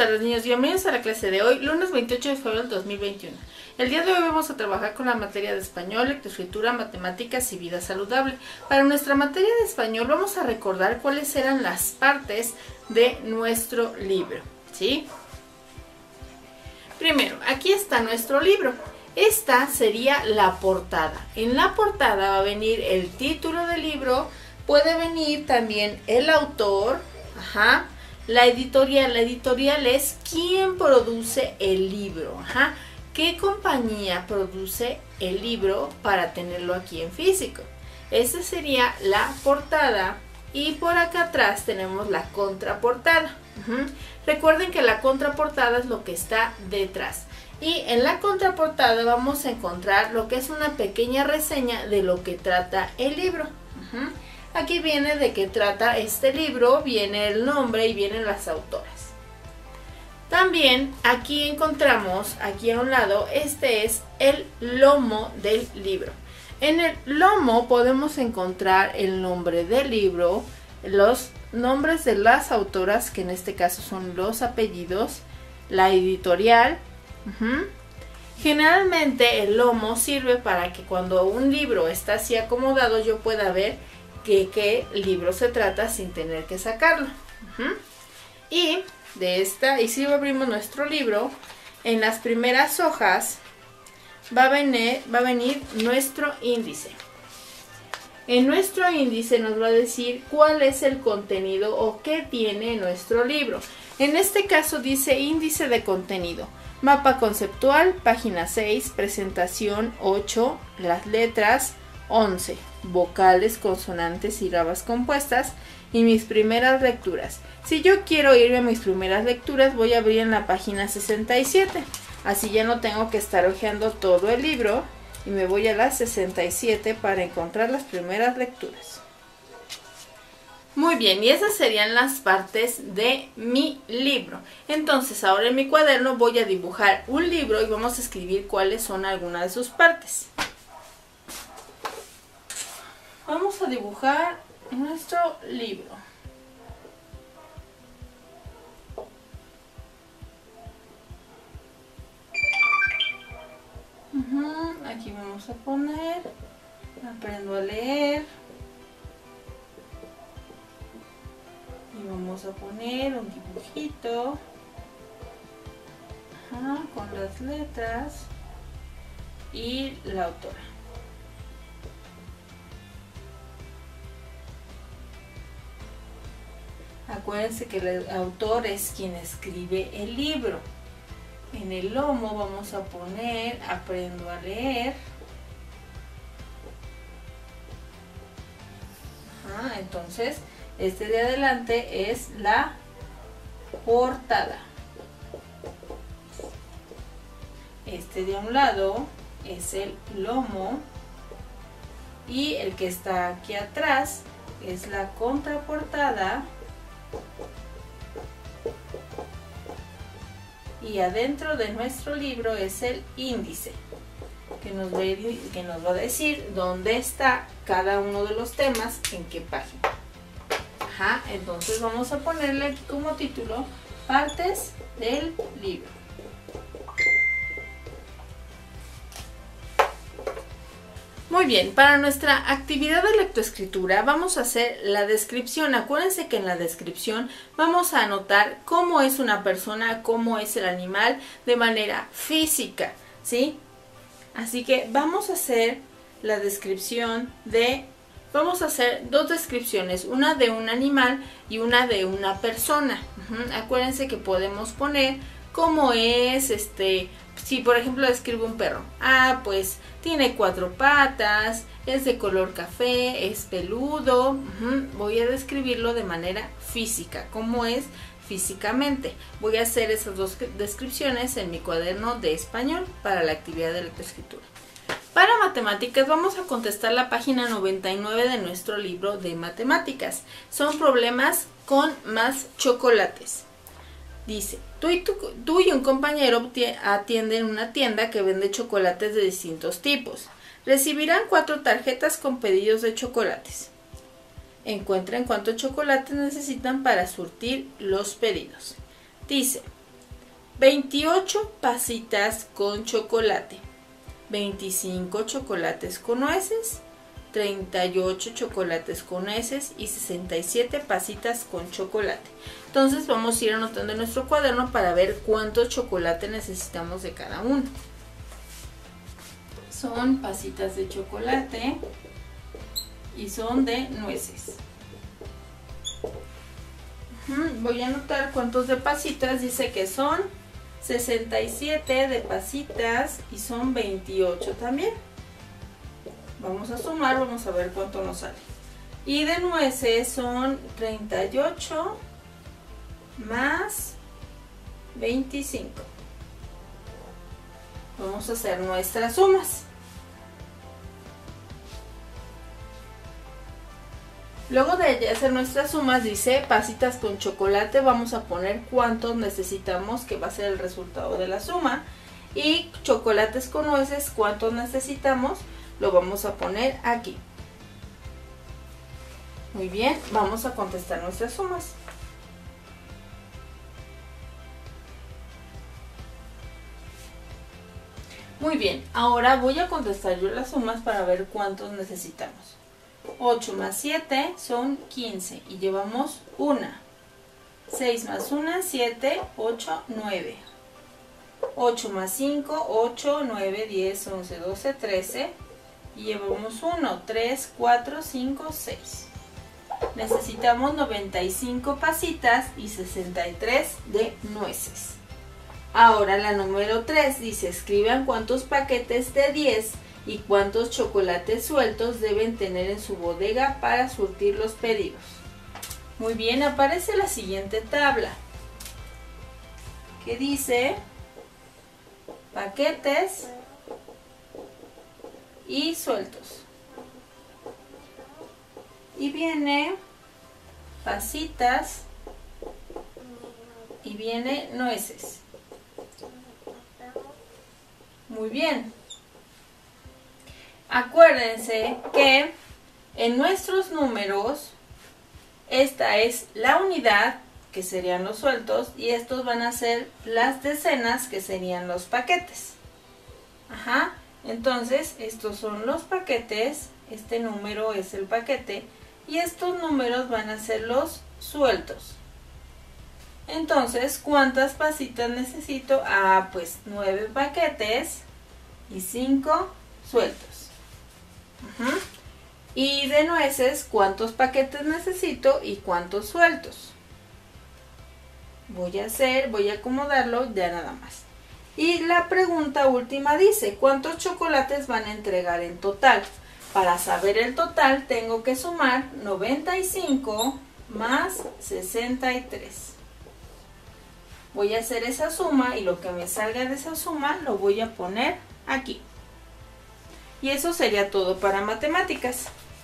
tardes, niños, bienvenidos a la clase de hoy, lunes 28 de febrero del 2021. El día de hoy vamos a trabajar con la materia de español, lectoescritura, matemáticas y vida saludable. Para nuestra materia de español vamos a recordar cuáles eran las partes de nuestro libro, ¿sí? Primero, aquí está nuestro libro. Esta sería la portada. En la portada va a venir el título del libro, puede venir también el autor, la editorial. La editorial es quién produce el libro, qué compañía produce el libro para tenerlo aquí en físico. Esta sería la portada y por acá atrás tenemos la contraportada. Recuerden que la contraportada es lo que está detrás. Y en la contraportada vamos a encontrar lo que es una pequeña reseña de lo que trata el libro. Aquí viene de qué trata este libro, viene el nombre y vienen las autoras. También aquí encontramos, aquí a un lado, este es el lomo del libro. En el lomo podemos encontrar el nombre del libro, los nombres de las autoras, que en este caso son los apellidos, la editorial. Generalmente el lomo sirve para que cuando un libro está así acomodado yo pueda ver qué libro se trata sin tener que sacarlo. Y si abrimos nuestro libro, en las primeras hojas va a venir nuestro índice. En nuestro índice nos va a decir cuál es el contenido o qué tiene nuestro libro. En este caso dice índice de contenido. Mapa conceptual, página 6, presentación 8, las letras 11, vocales, consonantes, sílabas compuestas y mis primeras lecturas. Si yo quiero irme a mis primeras lecturas, voy a abrir en la página 67. Así ya no tengo que estar hojeando todo el libro y me voy a la 67 para encontrar las primeras lecturas. Muy bien, y esas serían las partes de mi libro. Entonces ahora en mi cuaderno voy a dibujar un libro y vamos a escribir cuáles son algunas de sus partes. Vamos a dibujar nuestro libro. Aquí vamos a poner, aprendo a leer. Y vamos a poner un dibujito con las letras y la autora. Acuérdense que el autor es quien escribe el libro. En el lomo vamos a poner aprendo a leer. Entonces, este de adelante es la portada. Este de a un lado es el lomo. Y el que está aquí atrás es la contraportada. Y adentro de nuestro libro es el índice, que nos va a decir dónde está cada uno de los temas, en qué página. Entonces vamos a ponerle aquí como título partes del libro. Muy bien, para nuestra actividad de lectoescritura vamos a hacer la descripción. Acuérdense que en la descripción vamos a anotar cómo es una persona, cómo es el animal de manera física, ¿sí? Así que vamos a hacer la descripción vamos a hacer dos descripciones, una de un animal y una de una persona. Acuérdense que podemos poner cómo es, si por ejemplo describo un perro, pues tiene 4 patas, es de color café, es peludo. Voy a describirlo de manera física, cómo es físicamente. Voy a hacer esas dos descripciones en mi cuaderno de español para la actividad de lectoescritura. Para matemáticas vamos a contestar la página 99 de nuestro libro de matemáticas. Son problemas con más chocolates. Dice, tú y un compañero atienden una tienda que vende chocolates de distintos tipos. Recibirán 4 tarjetas con pedidos de chocolates. Encuentren cuántos chocolates necesitan para surtir los pedidos. Dice, 28 pasitas con chocolate, 25 chocolates con nueces, 38 chocolates con nueces y 67 pasitas con chocolate. Entonces vamos a ir anotando en nuestro cuaderno para ver cuánto chocolate necesitamos de cada uno. Son pasitas de chocolate y son de nueces. Voy a anotar cuántos de pasitas. Dice que son 67 de pasitas y son 28 también. Vamos a sumar, vamos a ver cuánto nos sale. Y de nueces son 38 más 25. Vamos a hacer nuestras sumas. Luego de hacer nuestras sumas, dice pasitas con chocolate, vamos a poner cuántos necesitamos, que va a ser el resultado de la suma. Y chocolates con nueces, cuántos necesitamos, lo vamos a poner aquí. Muy bien, vamos a contestar nuestras sumas. Muy bien, ahora voy a contestar yo las sumas para ver cuántos necesitamos. 8 más 7 son 15 y llevamos 1. 6 más 1, 7, 8, 9. 8 más 5, 8, 9, 10, 11, 12, 13. Y llevamos 1, 3, 4, 5, 6. Necesitamos 95 pasitas y 63 de nueces. Ahora la número 3 dice, escriban cuántos paquetes de 10 y cuántos chocolates sueltos deben tener en su bodega para surtir los pedidos. Muy bien, aparece la siguiente tabla que dice paquetes y sueltos. Y viene pasitas y viene nueces. Muy bien. Acuérdense que en nuestros números esta es la unidad, que serían los sueltos, y estos van a ser las decenas, que serían los paquetes. Ajá. Entonces, estos son los paquetes, este número es el paquete, y estos números van a ser los sueltos. Entonces, ¿cuántas pasitas necesito? Ah, pues 9 paquetes y 5 sueltos. Y de nueces, ¿cuántos paquetes necesito y cuántos sueltos? Voy a acomodarlo ya nada más. Y la pregunta última dice, ¿cuántos chocolates van a entregar en total? Para saber el total tengo que sumar 95 más 63. Voy a hacer esa suma y lo que me salga de esa suma lo voy a poner aquí. Y eso sería todo para matemáticas.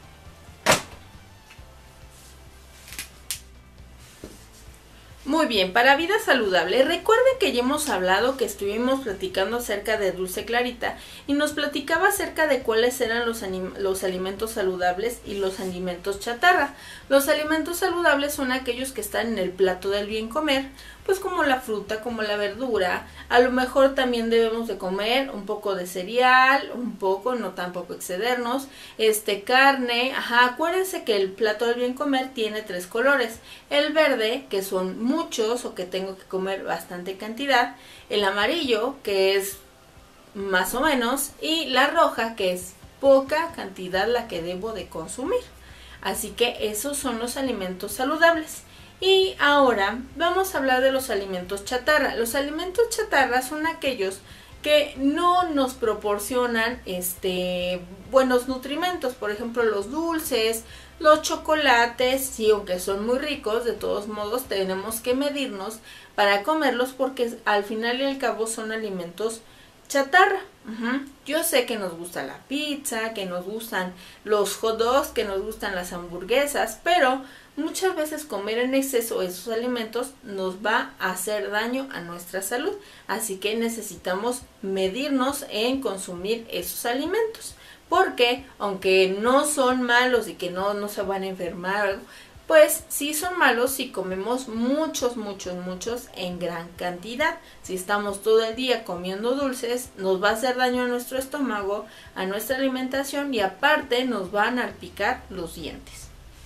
Muy bien, para vida saludable, recuerden que ya hemos hablado, que estuvimos platicando acerca de Dulce Clarita y nos platicaba acerca de cuáles eran los alimentos saludables y los alimentos chatarra. Los alimentos saludables son aquellos que están en el plato del bien comer, pues como la fruta, como la verdura. A lo mejor también debemos de comer un poco de cereal, un poco, no tampoco excedernos, carne. Ajá, acuérdense que el plato del bien comer tiene 3 colores. El verde, que son muchos o que tengo que comer bastante cantidad. El amarillo, que es más o menos. Y la roja, que es poca cantidad la que debo de consumir. Así que esos son los alimentos saludables. Y ahora vamos a hablar de los alimentos chatarra. Los alimentos chatarra son aquellos que no nos proporcionan buenos nutrimentos. Por ejemplo, los dulces, los chocolates, sí, aunque son muy ricos, de todos modos tenemos que medirnos para comerlos porque al final y al cabo son alimentos chatarra. Yo sé que nos gusta la pizza, que nos gustan los hot dogs, que nos gustan las hamburguesas, pero muchas veces comer en exceso esos alimentos nos va a hacer daño a nuestra salud. Así que necesitamos medirnos en consumir esos alimentos. Porque aunque no son malos y que no se van a enfermar, pues sí son malos si comemos muchos en gran cantidad. Si estamos todo el día comiendo dulces, nos va a hacer daño a nuestro estómago, a nuestra alimentación y aparte nos van a picar los dientes.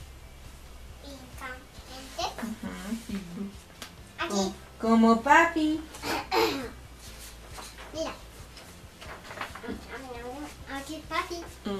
Aquí. Como papi. Mira. Aquí papi.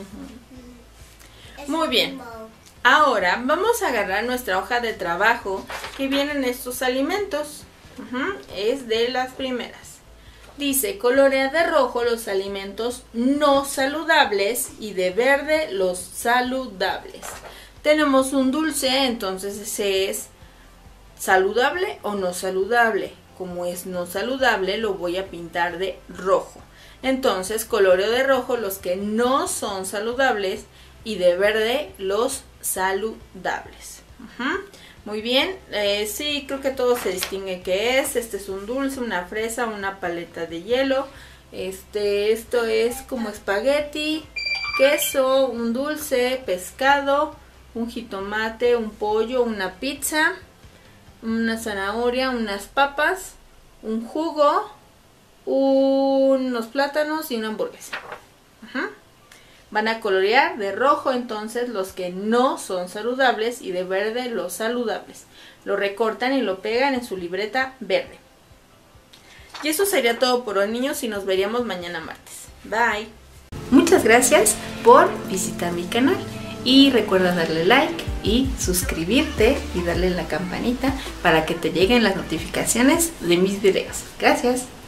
Muy bien. Ahora vamos a agarrar nuestra hoja de trabajo que vienen estos alimentos. Es de las primeras. Dice, colorea de rojo los alimentos no saludables y de verde los saludables. Tenemos un dulce, entonces ese es saludable o no saludable. Como es no saludable, lo voy a pintar de rojo. Entonces coloreo de rojo los que no son saludables y de verde los saludables. Muy bien, sí, creo que todo se distingue qué es. Este es un dulce, una fresa, una paleta de hielo. Esto es como espagueti, queso, un dulce, pescado, un jitomate, un pollo, una pizza, una zanahoria, unas papas, un jugo, unos plátanos y una hamburguesa. Van a colorear de rojo entonces los que no son saludables y de verde los saludables. Lo recortan y lo pegan en su libreta verde. Y eso sería todo por hoy, niños, y nos veríamos mañana martes. Bye. Muchas gracias por visitar mi canal y recuerda darle like y suscribirte y darle la campanita para que te lleguen las notificaciones de mis videos. Gracias.